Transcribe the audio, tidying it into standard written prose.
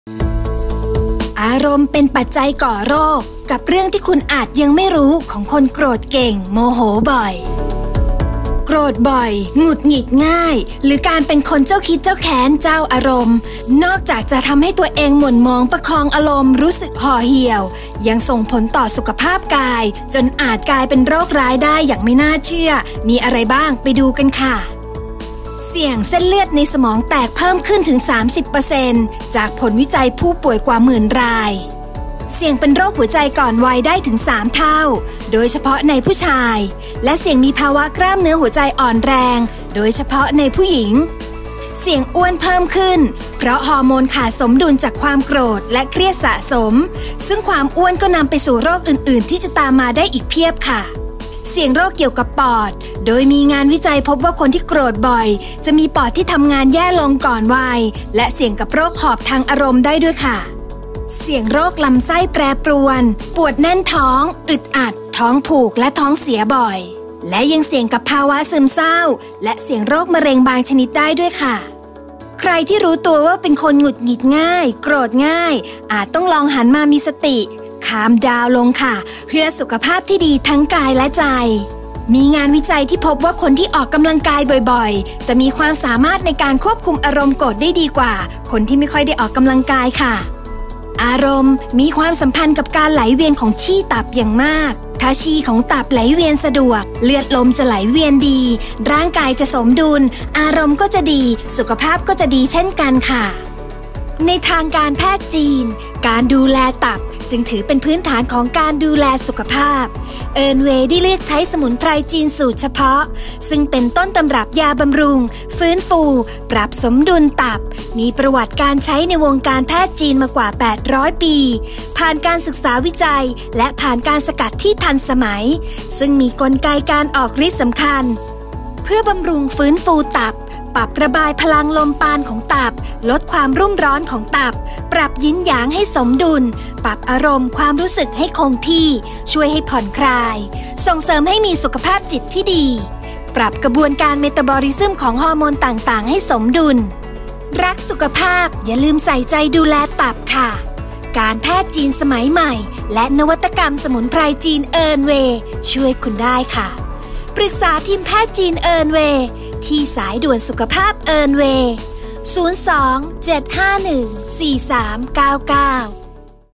อารมณ์เป็นปัจจัยก่อโรคกับเรื่องที่คุณอาจยังไม่รู้ของคนโกรธเก่งโมโหบ่อยโกรธบ่อยหงุดหงิดง่ายหรือการเป็นคนเจ้าคิดเจ้าแค้นเจ้าอารมณ์นอกจากจะทำให้ตัวเองหม่นหมองประคองอารมณ์รู้สึกห่อเหี่ยวยังส่งผลต่อสุขภาพกายจนอาจกลายเป็นโรคร้ายได้อย่างไม่น่าเชื่อมีอะไรบ้างไปดูกันค่ะเสี่ยงเส้นเลือดในสมองแตกเพิ่มขึ้นถึง 30% จากผลวิจัยผู้ป่วยกว่าหมื่นรายเสี่ยงเป็นโรคหัวใจก่อนวัยได้ถึง3เท่าโดยเฉพาะในผู้ชายและเสี่ยงมีภาวะกล้ามเนื้อหัวใจอ่อนแรงโดยเฉพาะในผู้หญิงเสี่ยงอ้วนเพิ่มขึ้นเพราะฮอร์โมนขาดสมดุลจากความโกรธและเครียดสะสมซึ่งความอ้วนก็นำไปสู่โรคอื่นๆที่จะตามมาได้อีกเพียบค่ะเสี่ยงโรคเกี่ยวกับปอดโดยมีงานวิจัยพบว่าคนที่โกรธบ่อยจะมีปอดที่ทำงานแย่ลงก่อนวัยและเสี่ยงกับโรคหอบทางอารมณ์ได้ด้วยค่ะเสี่ยงโรคลำไส้แปรปรวนปวดแน่นท้องอึดอัดท้องผูกและท้องเสียบ่อยและยังเสี่ยงกับภาวะซึมเศร้าและเสี่ยงโรคมะเร็งบางชนิดได้ด้วยค่ะใครที่รู้ตัวว่าเป็นคนหงุดหงิดง่ายโกรธง่ายอาจต้องลองหันมามีสติคามดาวลงค่ะเพื่อสุขภาพที่ดีทั้งกายและใจมีงานวิจัยที่พบว่าคนที่ออกกำลังกายบ่อยๆจะมีความสามารถในการควบคุมอารมณ์โกรธได้ดีกว่าคนที่ไม่ค่อยได้ออกกำลังกายค่ะอารมณ์มีความสัมพันธ์กับการไหลเวียนของฉี่ตับอย่างมากถ้าฉี่ของตับไหลเวียนสะดวกเลือดลมจะไหลเวียนดีร่างกายจะสมดุลอารมณ์ก็จะดีสุขภาพก็จะดีเช่นกันค่ะในทางการแพทย์จีนการดูแลตับจึงถือเป็นพื้นฐานของการดูแลสุขภาพเอิร์นเวย์ได้เลือกใช้สมุนไพรจีนสูตรเฉพาะซึ่งเป็นต้นตำรับยาบำรุงฟื้นฟูปรับสมดุลตับมีประวัติการใช้ในวงการแพทย์จีนมากว่า800ปีผ่านการศึกษาวิจัยและผ่านการสกัดที่ทันสมัยซึ่งมีกลไกการออกฤทธิ์สำคัญเพื่อบำรุงฟื้นฟูตับปรับระบายพลังลมปานของตับลดความรุ่มร้อนของตับปรับยินหยางให้สมดุลปรับอารมณ์ความรู้สึกให้คงที่ช่วยให้ผ่อนคลายส่งเสริมให้มีสุขภาพจิตที่ดีปรับกระบวนการเมตาบอลิซึมของฮอร์โมนต่างๆให้สมดุลรักสุขภาพอย่าลืมใส่ใจดูแลตับค่ะการแพทย์จีนสมัยใหม่และนวัตกรรมสมุนไพรจีนเอิร์นเวย์ช่วยคุณได้ค่ะปรึกษาทีมแพทย์จีนเอิร์นเวย์ที่สายด่วนสุขภาพเอิร์นเวย์ 02 751 4399